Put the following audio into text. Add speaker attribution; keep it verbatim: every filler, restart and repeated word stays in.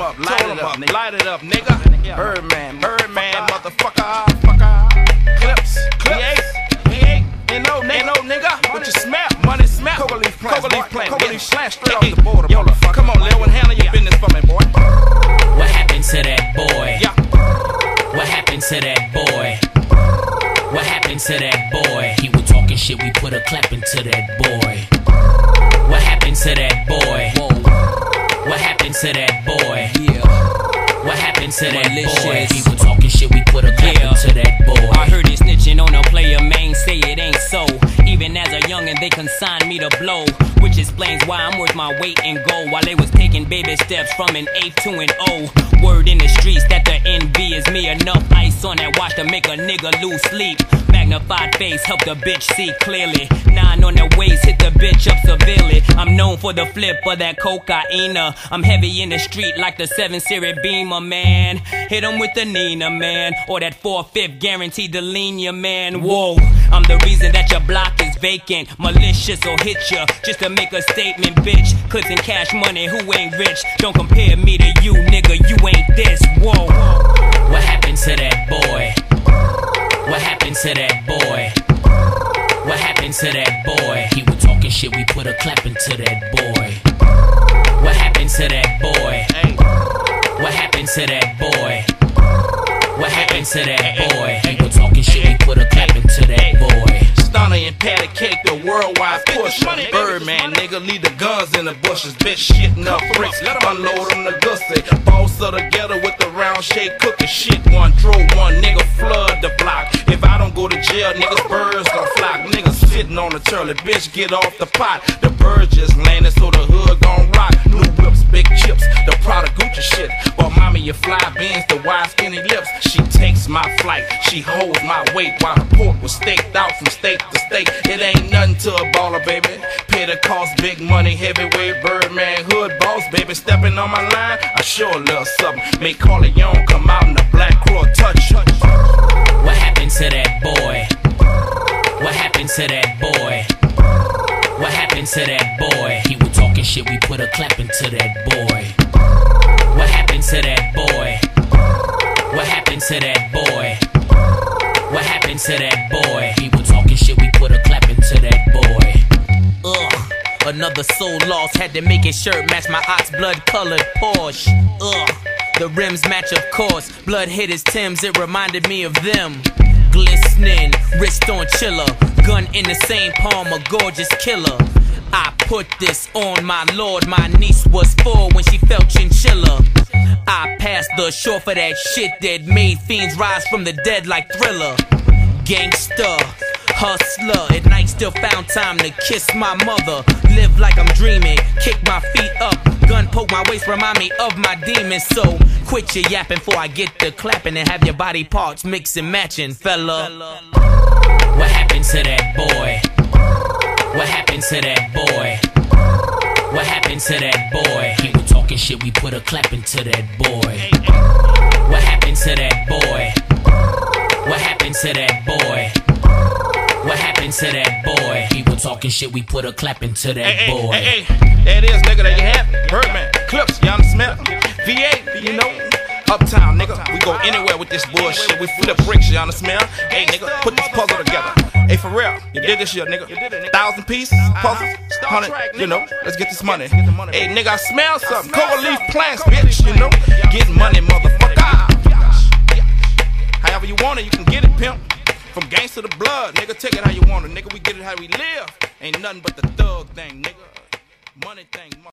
Speaker 1: up, light it up, nigga. Light it up, nigga. Birdman, Birdman, motherfucker, fucker. Clips, clips. He ain't, ain't no nigga, ain't no nigga. What you smell? Money smell. Coca leaf plant, Coca leaf plant, Coca leaf plant, straight off the border. Yo, come on, Lil, handle your business for me, boy.
Speaker 2: What happened to that boy?
Speaker 1: Yeah.
Speaker 2: What happened to that boy? What happened to that boy? He was talking shit, we put a clap into that boy. What happened to that boy? Whoa. What happened to that boy? Yeah. What happened to that boy? He was talking shit, we put a clap yeah. into that boy.
Speaker 3: I heard it snitching on a player, man, say it ain't so. Even as a youngin', they consigned me to blow, which explains why I'm worth my weight in gold. While they was taking baby steps from an eighth to an O. Word in the streets that the envy is me. Enough ice on that watch to make a nigga lose sleep. Magnified face help the bitch see clearly. Nine on the waist hit the bitch up severely. I'm known for the flip of that cocaine. I'm heavy in the street like the seven series Beamer, man. Hit 'em with the Nina, man, or that four-fifth guaranteed to lean ya, man. Whoa, I'm the reason that your block is vacant. Malicious or hit ya just to make a statement, bitch. Clips and cash money, who ain't rich? Don't compare me to you, nigga, you ain't this. Whoa.
Speaker 2: What happened to that boy? What happened to that boy? What happened to that boy? He was talking shit, we put a clap into that boy. What happened to that boy? What happened to that boy? What happened to that boy? He was talking shit, we put a clap into that boy.
Speaker 1: Stunner and patty cake, the worldwide push. Birdman, nigga, leave the guns in the bushes. Bitch, shitting up bricks, unload on the gusset. Boss of the ghetto with the round shake cooking shit. One drove one, nigga, flood the block. If I don't go to jail, niggas, birds gon' flock. Niggas sitting on the turtle, bitch, get off the pot. The bird just landed, so the hood gon' rock. New whips, big chips, the Prada Gucci shit. But mommy, you fly beans, the wide skinny lips. She takes my flight, she holds my weight while the pork was staked out from state to state. It ain't nothing to a baller, baby. Pay the cost, big money, heavyweight, Birdman, hood boss, baby. Stepping on my line, I sure love something. Make Corleone come out in the black crow touch.
Speaker 2: What happened to that boy? What happened to that boy? What happened to that boy? He was talking shit, we put a clap into that boy. What happened to that boy? What happened to that boy? What happened to that boy? He was talking shit, we put a clap into that boy.
Speaker 3: Ugh, another soul lost, had to make his shirt match my ox blood colored Porsche. Ugh, the rims match of course, blood hit his Timbs, it reminded me of them. Glistening, wrist on chiller, gun in the same palm, a gorgeous killer. I put this on my lord, my niece was four when she felt chinchilla. I passed the shore for that shit that made fiends rise from the dead like Thriller. Gangster, hustler, at night still found time to kiss my mother. Live like I'm dreaming, kick my feet up, gun poke my waist, remind me of my demons. So quit your yapping before I get to clapping and have your body parts mix and matching, fella.
Speaker 2: What happened to that boy? What happened to that boy? What happened to that boy? He was talking shit, we put a clap into that boy. What happened to that boy? What happened to that boy? What happened to that boy? He was talking shit, we put a clap into that
Speaker 1: hey,
Speaker 2: boy.
Speaker 1: Hey, hey, hey, there it is, nigga, there you have it. Birdman, Clips, y'all smell. V A, you know, Uptown, nigga. We go anywhere with this bullshit. We flip bricks, y'all smell. Hey, nigga, put this puzzle together. Hey, for real, you did this shit, nigga. Thousand pieces, puzzles, hundred, you know, let's get this money. Hey, nigga, I smell something. Coca leaf plants, bitch, you know. Getting money, motherfucker. However you want it, you can get it, pimp. From gangsta to blood, nigga, take it how you want it, nigga. We get it how we live. Ain't nothing but the thug thing, nigga. Money thing.